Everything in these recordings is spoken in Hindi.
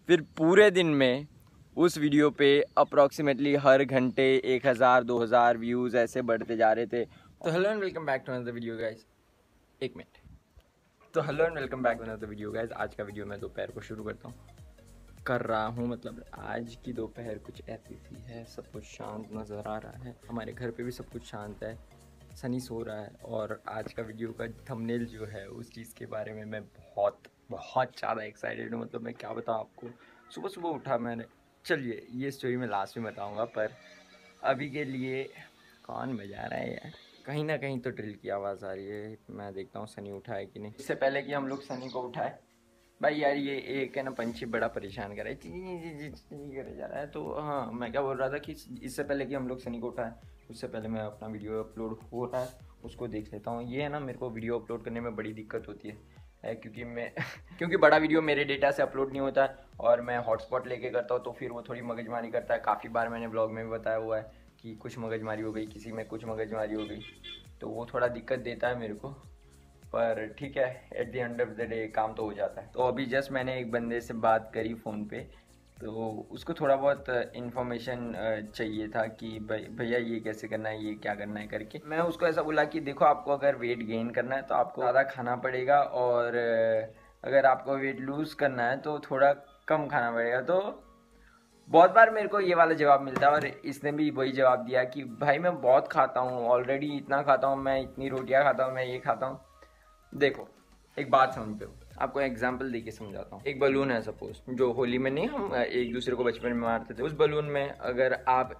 फिर पूरे दिन में उस वीडियो पे अप्रॉक्सीमेटली हर घंटे 1000-2000 व्यूज़ ऐसे बढ़ते जा रहे थे। तो hello and welcome back to another video guys. एक मिनट। तो hello and welcome back to another video guys. आज का वीडियो मैं दोपहर को शुरू कर रहा हूँ। मतलब आज की दोपहर कुछ ऐसी सी है, सब कुछ शांत नज़र आ रहा है। हमारे घर पे भी सब कुछ शांत है, सनी सो रहा है। और आज का वीडियो का थंबनेल जो है उस चीज़ के बारे में मैं बहुत ज़्यादा एक्साइटेड हूँ। मतलब मैं क्या बताऊँ आपको। सुबह सुबह उठा मैंने, चलिए ये स्टोरी मैं लास्ट में बताऊँगा, पर अभी के लिए कौन बजा रहा है यार। कहीं ना कहीं तो ड्रिल की आवाज़ आ रही है। मैं देखता हूँ सनी उठा है कि नहीं। इससे पहले कि हम लोग सनी को उठाए, भाई यार ये एक है ना पंछी बड़ा परेशान कर रहा है, ची करे जा रहा है। तो हाँ, मैं क्या बोल रहा था कि इससे पहले कि हम लोग सनी को उठाएं, उससे पहले मैं अपना वीडियो अपलोड हो रहा है उसको देख लेता हूँ। ये है ना, मेरे को वीडियो अपलोड करने में बड़ी दिक्कत होती है क्योंकि मैं क्योंकि बड़ा वीडियो मेरे डेटा से अपलोड नहीं होता है और मैं हॉटस्पॉट लेके करता हूँ, तो फिर वो थोड़ी मगजमारी करता है। काफ़ी बार मैंने ब्लॉग में भी बताया हुआ है कि कुछ मगजमारी हो गई, किसी में कुछ मगजमारी हो गई, तो वो थोड़ा दिक्कत देता है मेरे को। पर ठीक है, at the end of the day काम तो हो जाता है। तो अभी जस्ट मैंने एक बंदे से बात करी फ़ोन पे, तो उसको थोड़ा बहुत इन्फॉर्मेशन चाहिए था कि भैया ये कैसे करना है, ये क्या करना है करके। मैं उसको ऐसा बोला कि देखो, आपको अगर वेट गेन करना है तो आपको ज़्यादा खाना पड़ेगा, और अगर आपको वेट लूज़ करना है तो थोड़ा कम खाना पड़ेगा। तो बहुत बार मेरे को ये वाला जवाब मिलता है, और इसने भी वही जवाब दिया कि भाई मैं बहुत खाता हूँ, ऑलरेडी इतना खाता हूँ, मैं इतनी रोटियाँ खाता हूँ, मैं ये खाता हूँ। देखो, एक बात समझो, आपको एग्जांपल देके समझाता हूँ। एक बलून है सपोज, जो होली में नहीं हम एक दूसरे को बचपन में मारते थे। उस बलून में अगर आप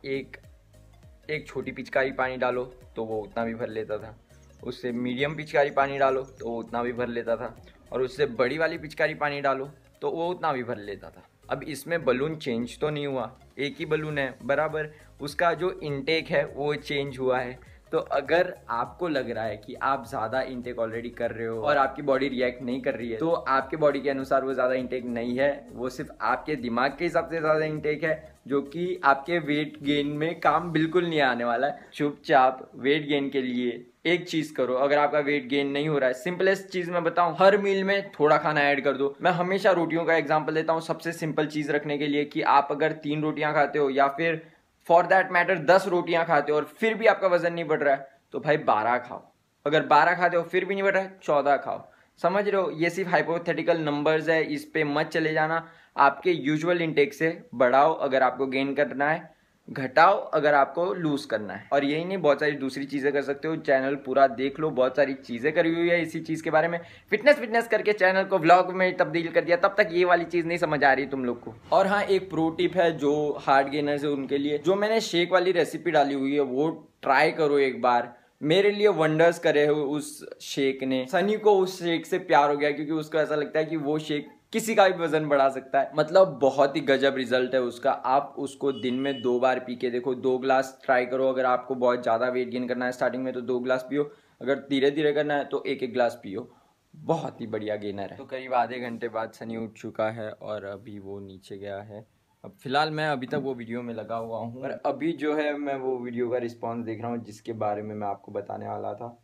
एक छोटी पिचकारी पानी डालो तो वो उतना भी भर लेता था, उससे मीडियम पिचकारी पानी डालो तो वो उतना भी भर लेता था, और उससे बड़ी वाली पिचकारी पानी डालो तो वो उतना भी भर लेता था। अब इसमें बलून चेंज तो नहीं हुआ, एक ही बलून है बराबर, उसका जो इनटेक है वो चेंज हुआ है। तो अगर आपको लग रहा है कि आप ज़्यादा इंटेक ऑलरेडी कर रहे हो और आपकी बॉडी रिएक्ट नहीं कर रही है, तो आपके बॉडी के अनुसार वो ज़्यादा इंटेक नहीं है, वो सिर्फ आपके दिमाग के हिसाब से ज़्यादा इंटेक है, जो कि आपके वेट गेन में काम बिल्कुल नहीं आने वाला है। चुपचाप वेट गेन के लिए एक चीज करो। अगर आपका वेट गेन नहीं हो रहा है, सिंपलेस्ट चीज मैं बताऊं, हर मील में थोड़ा खाना ऐड कर दो। मैं हमेशा रोटियों का एग्जांपल देता हूं सबसे सिंपल चीज रखने के लिए, कि आप अगर 3 रोटियां खाते हो या फिर फॉर दैट मैटर 10 रोटियां खाते हो और फिर भी आपका वजन नहीं बढ़ रहा है, तो भाई 12 खाओ। अगर 12 खाते हो फिर भी नहीं बढ़ रहा है, 14 खाओ। समझ रहे हो, ये सिर्फ हाइपोथेटिकल नंबर्स है, इस पे मत चले जाना। आपके यूजुअल इंटेक से बढ़ाओ अगर आपको गेन करना है, घटाओ अगर आपको लूज करना है। और यही नहीं, बहुत सारी दूसरी चीजें कर सकते हो। चैनल पूरा देख लो, बहुत सारी चीजें करी हुई है इसी चीज के बारे में। फिटनेस करके चैनल को व्लॉग में तब्दील कर दिया, तब तक ये वाली चीज नहीं समझ आ रही तुम लोग को। और हाँ, एक प्रो टिप है जो हार्ड गेनर्स है उनके लिए, जो मैंने शेक वाली रेसिपी डाली हुई है वो ट्राई करो एक बार। मेरे लिए वंडर्स करे हो उस शेक ने। सनी को उस शेक से प्यार हो गया, क्योंकि उसको ऐसा लगता है कि वो शेक किसी का भी वजन बढ़ा सकता है। मतलब बहुत ही गजब रिजल्ट है उसका। आप उसको दिन में 2 बार पी के देखो, 2 ग्लास ट्राई करो। अगर आपको बहुत ज़्यादा वेट गेन करना है स्टार्टिंग में तो 2 ग्लास पियो, अगर धीरे धीरे करना है तो एक ग्लास पियो। बहुत ही बढ़िया गेनर है। तो करीब आधे घंटे बाद सनी उठ चुका है और अभी वो नीचे गया है। अब फिलहाल मैं अभी तक वो वीडियो में लगा हुआ हूँ, और अभी जो है मैं वो वीडियो का रिस्पॉन्स देख रहा हूँ जिसके बारे में मैं आपको बताने वाला था।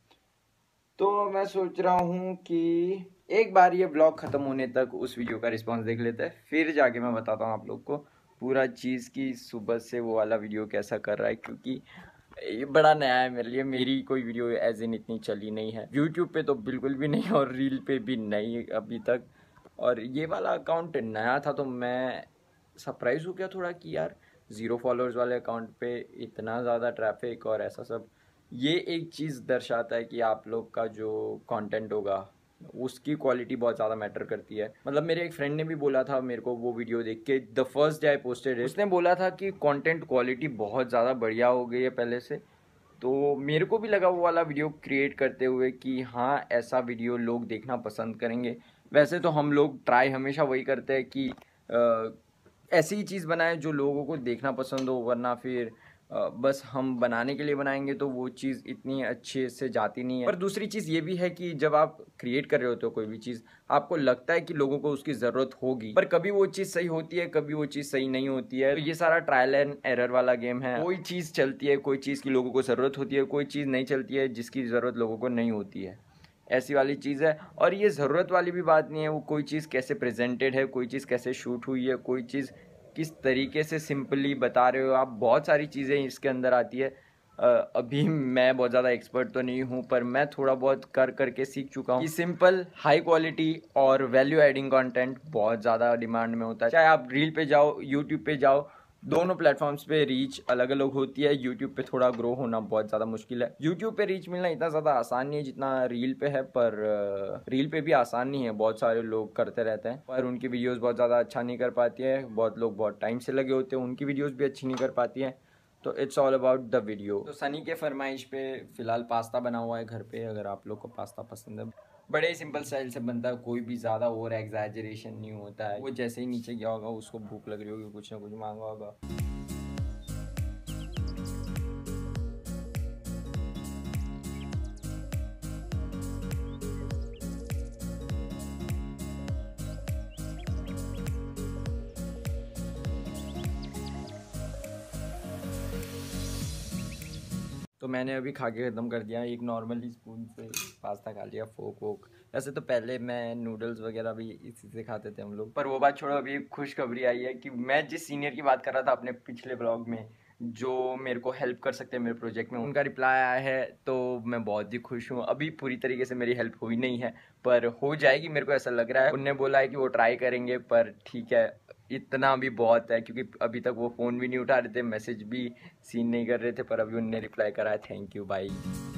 तो मैं सोच रहा हूँ कि एक बार ये ब्लॉग ख़त्म होने तक उस वीडियो का रिस्पांस देख लेते हैं, फिर जाके मैं बताता हूँ आप लोग को पूरा चीज़ की सुबह से वो वाला वीडियो कैसा कर रहा है। क्योंकि ये बड़ा नया है मेरे लिए, मेरी कोई वीडियो एज इन इतनी चली नहीं है, यूट्यूब पे तो बिल्कुल भी नहीं और रील पे भी नहीं अभी तक। और ये वाला अकाउंट नया था तो मैं सरप्राइज़ हो गया थोड़ा कि यार 0 फॉलोअर्स वाले अकाउंट पे इतना ज़्यादा ट्रैफिक और ऐसा सब। ये एक चीज़ दर्शाता है कि आप लोग का जो कंटेंट होगा उसकी क्वालिटी बहुत ज़्यादा मैटर करती है। मतलब मेरे एक फ्रेंड ने भी बोला था मेरे को वो वीडियो देख के, the first day I posted it, उसने बोला था कि कंटेंट क्वालिटी बहुत ज़्यादा बढ़िया हो गई है पहले से। तो मेरे को भी लगा वो वाला वीडियो क्रिएट करते हुए कि हाँ, ऐसा वीडियो लोग देखना पसंद करेंगे। वैसे तो हम लोग ट्राई हमेशा वही करते हैं कि ऐसी ही चीज़ बनाएं जो लोगों को देखना पसंद हो, वरना फिर बस हम बनाने के लिए बनाएंगे तो वो चीज़ इतनी अच्छे से जाती नहीं है। पर दूसरी चीज़ ये भी है कि जब आप क्रिएट कर रहे होते हो कोई भी चीज़, आपको लगता है कि लोगों को उसकी ज़रूरत होगी, पर कभी वो चीज़ सही होती है, कभी वो चीज़ सही नहीं होती है। तो ये सारा ट्रायल एंड एरर वाला गेम है। कोई चीज़ चलती है, कोई चीज़ की लोगों को ज़रूरत होती है, कोई चीज़ नहीं चलती है जिसकी ज़रूरत लोगों को नहीं होती है। ऐसी वाली चीज़ है। और ये ज़रूरत वाली भी बात नहीं है, वो कोई चीज़ कैसे प्रेजेंटेड है, कोई चीज़ कैसे शूट हुई है, कोई चीज़ किस तरीके से सिंपली बता रहे हो आप, बहुत सारी चीज़ें इसके अंदर आती है। अभी मैं बहुत ज़्यादा एक्सपर्ट तो नहीं हूँ, पर मैं थोड़ा बहुत कर करके सीख चुका हूँ कि सिंपल, हाई क्वालिटी और वैल्यू एडिंग कंटेंट बहुत ज़्यादा डिमांड में होता है। चाहे आप रील पे जाओ, यूट्यूब पे जाओ, दोनों प्लेटफॉर्म्स पे रीच अलग अलग होती है। यूट्यूब पे थोड़ा ग्रो होना बहुत ज़्यादा मुश्किल है। यूट्यूब पे रीच मिलना इतना ज़्यादा आसान नहीं है जितना रील पे है, पर रील पे भी आसान नहीं है, बहुत सारे लोग करते रहते हैं पर उनकी वीडियोस बहुत ज़्यादा अच्छा नहीं कर पाती है। बहुत लोग बहुत टाइम से लगे होते हैं, उनकी वीडियोस भी अच्छी नहीं कर पाती हैं। तो it's all about the video. तो सनी के फरमाइश पे फ़िलहाल पास्ता बना हुआ है घर पे, अगर आप लोग को पास्ता पसंद है। बड़े ही सिंपल स्टाइल से बनता है, कोई भी ज़्यादा ओवर एग्जैजरेशन नहीं होता है। वो जैसे ही नीचे गया होगा उसको भूख लग रही होगी, कुछ ना कुछ मांगा होगा। तो मैंने अभी खा के ख़त्म कर दिया, एक नॉर्मली स्पून से पास्ता खा लिया, फोक वोक। वैसे तो पहले मैं नूडल्स वगैरह भी इसी से खाते थे हम लोग, पर वो बात छोड़ो। अभी खुशखबरी आई है कि मैं जिस सीनियर की बात कर रहा था अपने पिछले ब्लॉग में, जो मेरे को हेल्प कर सकते हैं मेरे प्रोजेक्ट में, उनका रिप्लाई आया है। तो मैं बहुत ही खुश हूँ। अभी पूरी तरीके से मेरी हेल्प हुई नहीं है, पर हो जाएगी, मेरे को ऐसा लग रहा है। उनने बोला है कि वो ट्राई करेंगे, पर ठीक है, इतना भी बहुत है, क्योंकि अभी तक वो फ़ोन भी नहीं उठा रहे थे, मैसेज भी सीन नहीं कर रहे थे, पर अभी उनने रिप्लाई करा है। थैंक यू भाई।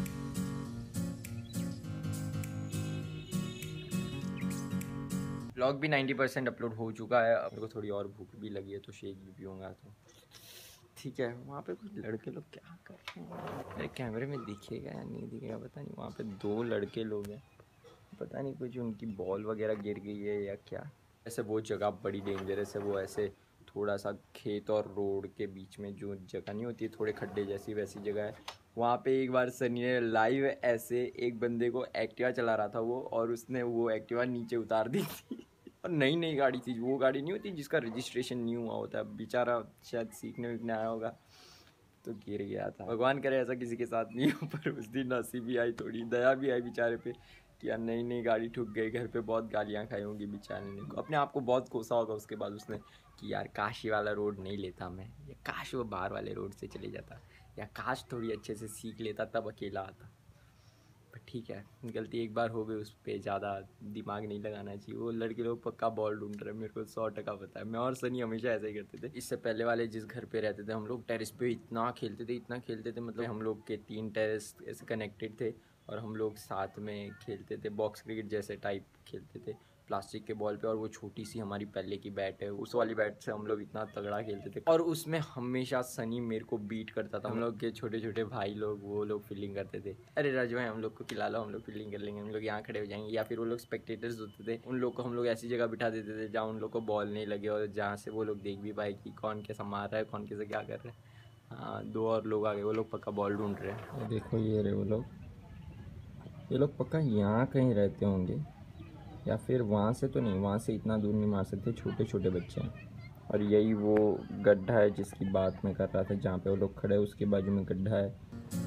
ब्लॉग भी 90% अपलोड हो चुका है। अब मेरे को थोड़ी और भूख भी लगी है, तो शेक भी पीऊँगा। तो ठीक है। वहाँ पे कुछ लड़के लोग क्या कर रहे हैं, मेरे कैमरे में दिखेगा या नहीं दिखेगा पता नहीं। वहाँ पे 2 लड़के लोग हैं, पता नहीं कुछ उनकी बॉल वगैरह गिर गई है या क्या। ऐसे वो जगह बड़ी डेंजरस है। वो ऐसे थोड़ा सा खेत और रोड के बीच में जो जगह नहीं होती है, थोड़े खड्डे जैसी वैसी जगह है। वहाँ पे एक बार सनी ने लाइव ऐसे एक बंदे को एक्टिवा चला रहा था वो, और उसने वो एक्टिवा नीचे उतार दी थी। और नई नई गाड़ी थी, वो गाड़ी नहीं होती जिसका रजिस्ट्रेशन नहीं हुआ होता। बेचारा शायद सीखने वीखने आया होगा तो गिर गया था। भगवान करे ऐसा किसी के साथ नहीं हो, पर उस दिन हंसी भी आई, थोड़ी दया भी आई बेचारे पे कि यार नई नई गाड़ी ठुक गई। घर पे बहुत गालियाँ खाई होंगी बेचारे ने, अपने आप को बहुत कोसा होगा उसके बाद उसने कि यार काशी वाला रोड नहीं लेता मैं, या काश वो बाहर वाले रोड से चले जाता, या काश थोड़ी अच्छे से सीख लेता तब अकेला आता। पर ठीक है, गलती एक बार हो गई, उस पर ज़्यादा दिमाग नहीं लगाना चाहिए। वो लड़के लोग पक्का बॉल ढूंढ रहे हैं, मेरे को 100% पता है। मैं और सनी हमेशा ऐसा ही करते थे। इससे पहले वाले जिस घर पे रहते थे हम लोग, टेरेस पे इतना खेलते थे, इतना खेलते थे। मतलब हम लोग के 3 टेरेस ऐसे कनेक्टेड थे, और हम लोग साथ में खेलते थे, बॉक्स क्रिकेट जैसे टाइप खेलते थे प्लास्टिक के बॉल पे। और वो छोटी सी हमारी पहले की बैट है, उस वाली बैट से हम लोग इतना तगड़ा खेलते थे। और उसमें हमेशा सनी मेरे को बीट करता था। हम लोग के छोटे छोटे भाई लोग, वो लोग फील्डिंग करते थे। अरे राजू भाई हम लोग को खिला लो, हम लोग फील्डिंग कर लेंगे, हम लोग यहाँ खड़े हो जाएंगे। या फिर वो लोग स्पेक्टेटर्स होते थे, उन लोग को हम लोग ऐसी जगह बिठा देते थे जहाँ उन लोग को बॉल नहीं लगे, और जहाँ से वो लोग देख भी पाए कि कौन कैसा मार रहा है, कौन कैसे क्या कर रहा है। हाँ, 2 और लोग आ गए, वो लोग पक्का बॉल ढूंढ रहे हैं। देखो ये रहे वो लोग, ये लोग पक्का यहाँ कहीं रहते होंगे, या फिर वहाँ से तो नहीं, वहाँ से इतना दूर नहीं मार सकते, छोटे छोटे बच्चे हैं। और यही वो गड्ढा है जिसकी बात मैं कर रहा था, जहाँ पे वो लोग खड़े हैं उसके बाजू में गड्ढा है।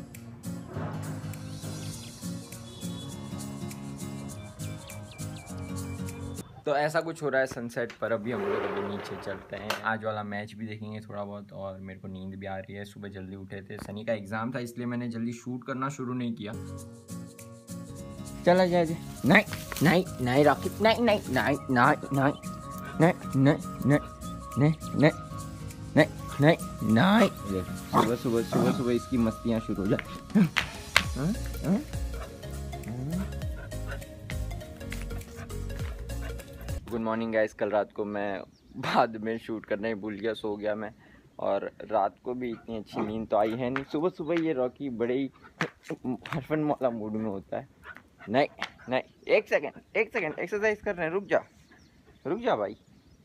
तो ऐसा कुछ हो रहा है सनसेट पर। अभी हम लोग अभी नीचे चलते हैं, आज वाला मैच भी देखेंगे थोड़ा बहुत। और मेरे को नींद भी आ रही है, सुबह जल्दी उठे थे, सनी का एग्ज़ाम था इसलिए मैंने जल्दी शूट करना शुरू नहीं किया। चला जाए नहीं नहीं नहीं रॉकी, नहीं नहीं नहीं नहीं नहीं नहीं नहीं नहीं नहीं नहीं नहीं नहीं। सुबह सुबह सुबह सुबह इसकी मस्तियाँ शुरू हो जाए। Good morning guys. कल रात को मैं बाद में शूट करना ही भूल गया, सो गया मैं। और रात को भी इतनी अच्छी नींद तो आई है नहीं। सुबह सुबह ये रॉकी बड़े ही हरफन वाला मूड में होता है। नहीं नहीं, एक सेकंड एक्सरसाइज कर रहे हैं, रुक जा भाई।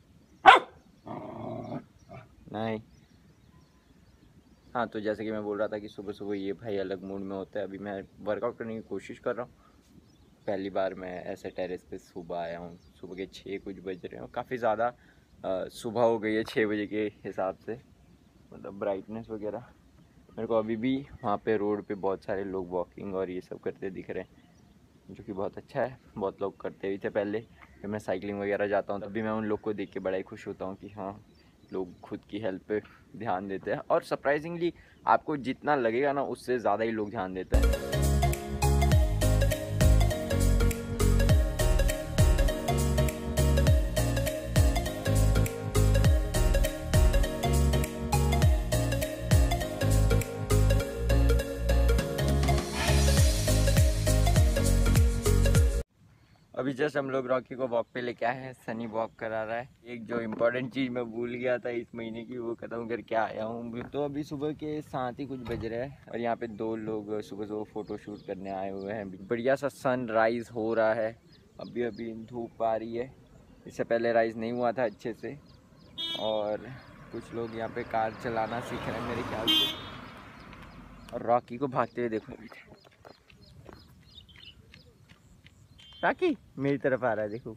नहीं, हाँ, तो जैसे कि मैं बोल रहा था कि सुबह सुबह ये भाई अलग मूड में होता है। अभी मैं वर्कआउट करने की कोशिश कर रहा हूँ। पहली बार मैं ऐसे टेरेस पे सुबह आया हूँ। सुबह के 6 कुछ बज रहे हैं, काफ़ी ज़्यादा सुबह हो गई है 6 बजे के हिसाब से, मतलब ब्राइटनेस वगैरह। मेरे को अभी भी वहाँ पे रोड पे बहुत सारे लोग वॉकिंग और ये सब करते दिख रहे हैं। जो कि बहुत अच्छा है। बहुत लोग करते भी थे पहले, जब मैं साइकिलिंग वगैरह जाता हूँ तब भी मैं उन लोग को देख के बड़ा ही खुश होता हूँ कि हाँ, लोग खुद की हेल्थ पे ध्यान देते हैं। और सरप्राइजिंगली आपको जितना लगेगा ना, उससे ज़्यादा ही लोग ध्यान देते हैं। अभी जस्ट हम लोग रॉकी को वॉक पे लेके आए हैं। सनी वॉक करा रहा है। एक जो इम्पोर्टेंट चीज़ मैं भूल गया था इस महीने की, वो ख़त्म करके आया हूँ। तो अभी सुबह के 7 ही कुछ बज रहे हैं और यहाँ पे 2 लोग सुबह सुबह फ़ोटो शूट करने आए हुए हैं। बढ़िया सा सनराइज़ हो रहा है। अभी अभी धूप आ रही है, इससे पहले राइज़ नहीं हुआ था अच्छे से। और कुछ लोग यहाँ पे कार चलाना सीख रहे हैं मेरे ख्याल से। और रॉकी को भागते हुए देखो, रॉकी मेरी तरफ आ रहा है, देखो।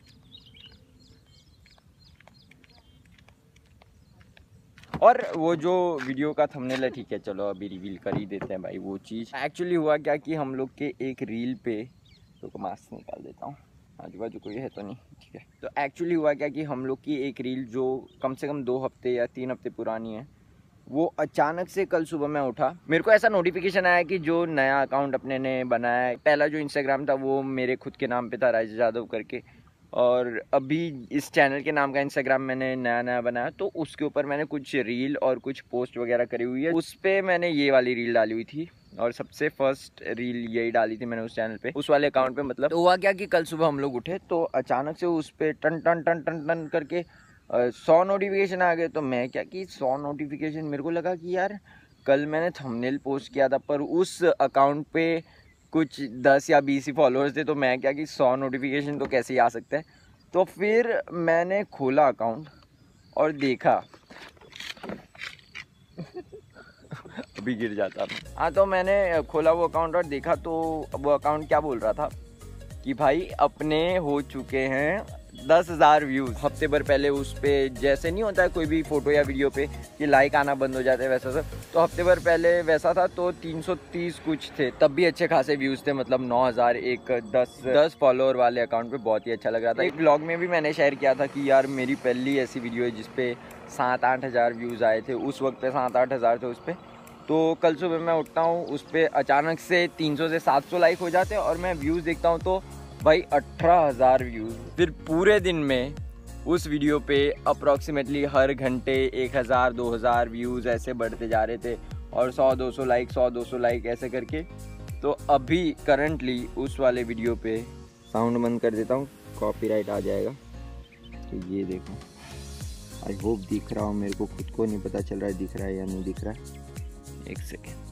और वो जो वीडियो का थंबनेल है, ठीक है चलो अभी रिवील कर ही देते हैं भाई। वो चीज़ एक्चुअली हुआ क्या कि हम लोग के एक रील पे, तो मास्क निकाल देता हूँ, आजू बाजू कोई है तो नहीं, ठीक है। तो एक्चुअली हुआ क्या कि हम लोग की एक रील जो कम से कम 2 हफ्ते या 3 हफ्ते पुरानी है, वो अचानक से कल सुबह मैं उठा, मेरे को ऐसा नोटिफिकेशन आया कि जो नया अकाउंट अपने ने बनाया है। पहला जो इंस्टाग्राम था वो मेरे खुद के नाम पे था, राजेश यादव करके। और अभी इस चैनल के नाम का इंस्टाग्राम मैंने नया बनाया, तो उसके ऊपर मैंने कुछ रील और कुछ पोस्ट वगैरह करी हुई है। उस पर मैंने ये वाली रील डाली हुई थी और सबसे फर्स्ट रील यही डाली थी मैंने उस चैनल पे, उस वाले अकाउंट पे। मतलब तो हुआ क्या कि कल सुबह हम लोग उठे तो अचानक से उस पर टन टन टन टन टन करके 100 नोटिफिकेशन आ गए। तो मैं क्या कि 100 नोटिफिकेशन, मेरे को लगा कि यार कल मैंने थंबनेल पोस्ट किया था पर उस अकाउंट पे कुछ 10 या 20 ही फॉलोअर्स थे। तो मैं क्या कि 100 नोटिफिकेशन तो कैसे ही आ सकते हैं। तो फिर मैंने खोला अकाउंट और देखा अभी गिर जाता। हाँ, तो मैंने खोला वो अकाउंट और देखा तो वो अकाउंट क्या बोल रहा था कि भाई अपने हो चुके हैं 10,000 व्यूज़। हफ्ते भर पहले उस पर जैसे नहीं होता है कोई भी फ़ोटो या वीडियो पे कि लाइक आना बंद हो जाते हैं, वैसा सब। तो हफ्ते भर पहले वैसा था, तो 330 कुछ थे, तब भी अच्छे खासे व्यूज़ थे। मतलब 9,000 एक 10 फॉलोअर वाले अकाउंट पे बहुत ही अच्छा लग रहा था। एक ब्लॉग में भी मैंने शेयर किया था कि यार मेरी पहली ऐसी वीडियो है जिसपे 7-8 हज़ार व्यूज़ आए थे। उस वक्त पे 7-8 हज़ार थे उस पर। तो कल सुबह मैं उठता हूँ, उस पर अचानक से 300 से 700 लाइक हो जाते हैं और मैं व्यूज़ देखता हूँ तो भाई 18,000 व्यूज़। फिर पूरे दिन में उस वीडियो पे अप्रॉक्सीमेटली हर घंटे 1,000-2,000 व्यूज़ ऐसे बढ़ते जा रहे थे और 100-200 लाइक 100-200 लाइक ऐसे करके। तो अभी करंटली उस वाले वीडियो पे, साउंड बंद कर देता हूँ कॉपीराइट आ जाएगा। तो ये देखो, आई होप दिख रहा हूँ, मेरे को खुद को नहीं पता चल रहा है दिख रहा है या नहीं दिख रहा है। एक सेकेंड।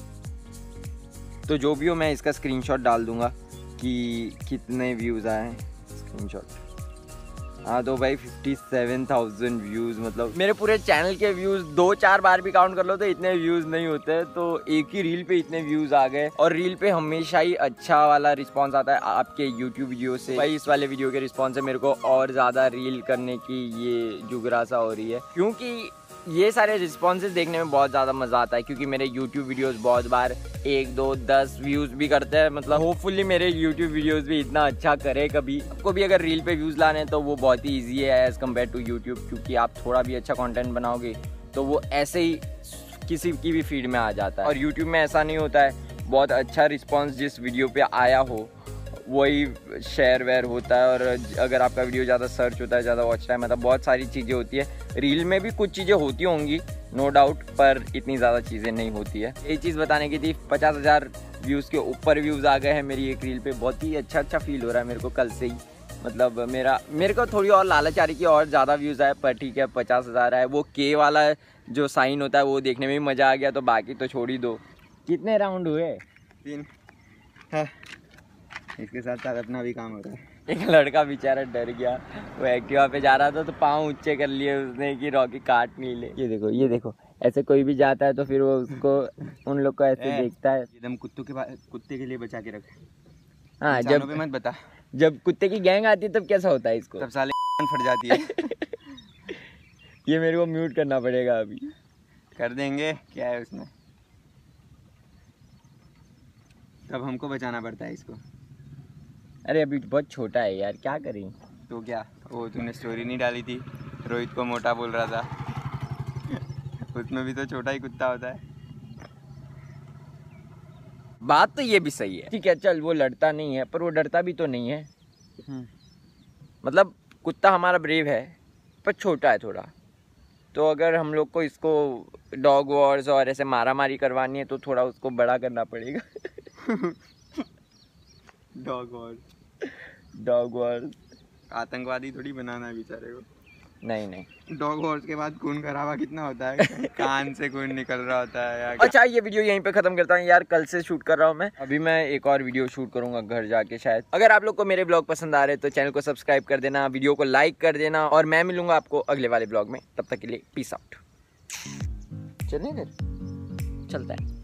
तो जो भी हो मैं इसका स्क्रीनशॉट डाल दूंगा कि कितने व्यूज़ आए हैं। स्क्रीनशॉट, हाँ तो भाई 57,000 व्यूज़। मतलब मेरे पूरे चैनल के व्यूज़ 2-4 बार भी काउंट कर लो तो इतने व्यूज़ नहीं होते। तो एक ही रील पे इतने व्यूज़ आ गए। और रील पे हमेशा ही अच्छा वाला रिस्पांस आता है आपके यूट्यूब वीडियो से। भाई इस वाले वीडियो के रिस्पांस से मेरे को और ज़्यादा रील करने की ये जुगरासा हो रही है, क्योंकि ये सारे रिस्पॉन्सेज देखने में बहुत ज़्यादा मज़ा आता है। क्योंकि मेरे यूट्यूब वीडियोस बहुत बार 1, 2, 10 व्यूज़ भी करते हैं। मतलब होपफुली मेरे यूट्यूब वीडियोस भी इतना अच्छा करे कभी। आपको भी अगर रील पे व्यूज़ लाने हैं तो वो बहुत ही ईजी है एज़ कम्पेयर टू यूट्यूब, क्योंकि आप थोड़ा भी अच्छा कंटेंट बनाओगे तो वो ऐसे ही किसी की भी फीड में आ जाता है। और यूट्यूब में ऐसा नहीं होता है, बहुत अच्छा रिस्पॉन्स जिस वीडियो पर आया हो वही शेयर वेयर होता है। और अगर आपका वीडियो ज़्यादा सर्च होता है, ज़्यादा वॉच टाइम, मतलब बहुत सारी चीज़ें होती है। रील में भी कुछ चीज़ें होती होंगी नो डाउट, पर इतनी ज़्यादा चीज़ें नहीं होती है। यही चीज़ बताने की थी। 50,000 व्यूज़ के ऊपर व्यूज़ आ गए हैं मेरी एक रील पे। बहुत ही अच्छा फील हो रहा है मेरे को कल से ही। मतलब मेरे को थोड़ी और लालच आ रही कि और ज़्यादा व्यूज़ आए, पर ठीक है 50,000 आए। वो के वाला जो साइन होता है वो देखने में भी मज़ा आ गया, तो बाकी तो छोड़ ही दो। कितने राउंड हुए? 3। हाँ, इसके साथ साथ अपना भी काम हो रहा है। एक लड़का बेचारा डर गया, वो एक्टिवा पे जा रहा था तो पाँव ऊंचे कर लिए उसने कि रॉकी काट नहीं ले। ये देखो ऐसे कोई भी जाता है तो फिर वो उसको उन लोग को ऐसे देखता है। एकदम कुत्ते के लिए बचा के रख। हाँ, जब मत बता, जब कुत्ते की गैंग आती है तब कैसा होता है इसको, तब साले फट जाती है। ये मेरे को म्यूट करना पड़ेगा अभी। कर देंगे, क्या है उसमें, तब हमको बचाना पड़ता है इसको। अरे अभी बहुत छोटा है यार, क्या करें। तो क्या, वो तूने स्टोरी नहीं डाली थी, रोहित को मोटा बोल रहा था। उसमें भी तो छोटा ही कुत्ता होता है। बात तो ये भी सही है। ठीक है चल, वो लड़ता नहीं है पर वो डरता भी तो नहीं है। मतलब कुत्ता हमारा ब्रेव है पर छोटा है थोड़ा। तो अगर हम लोग को इसको डॉग वॉर्स और ऐसे मारा मारी करवानी है तो थोड़ा उसको बड़ा करना पड़ेगा। डॉग वॉर, डॉग वॉर्स आतंकवादी थोड़ी बनाना है बेचारे को। नहीं नहीं। डॉग वॉर्स के बाद खून खराबा कितना होता है, कान से खून निकल रहा होता है यार। अच्छा ये वीडियो यहीं पे खत्म करता हूँ यार, कल से शूट कर रहा हूँ मैं। अभी मैं एक और वीडियो शूट करूंगा घर जाके शायद। अगर आप लोग को मेरे ब्लॉग पसंद आ रहे हैं तो चैनल को सब्सक्राइब कर देना, वीडियो को लाइक कर देना, और मैं मिलूंगा आपको अगले वाले ब्लॉग में। तब तक के लिए पीस आउट। चलिए चलता है।